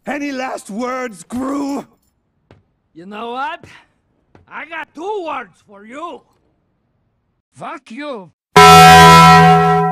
Any last words, Gru? You know what? I got 2 words for you. Fuck you.